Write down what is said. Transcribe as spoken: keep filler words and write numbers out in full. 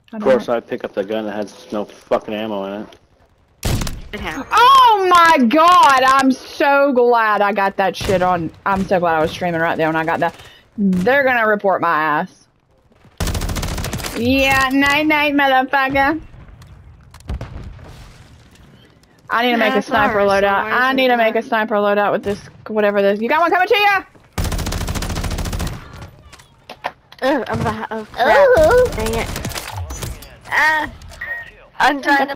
Of course, I pick up the gun that has no fucking ammo in it. It happened. Oh my god! I'm so glad I got that shit on. I'm so glad I was streaming right there when I got that. They're gonna report my ass. Yeah, night night, motherfucker. I need to make a sniper loadout. I need to make a sniper loadout with this, whatever this. You got one coming to you? Oh, I'm about. Oh, crap. Dang it. Ah! I'm trying to.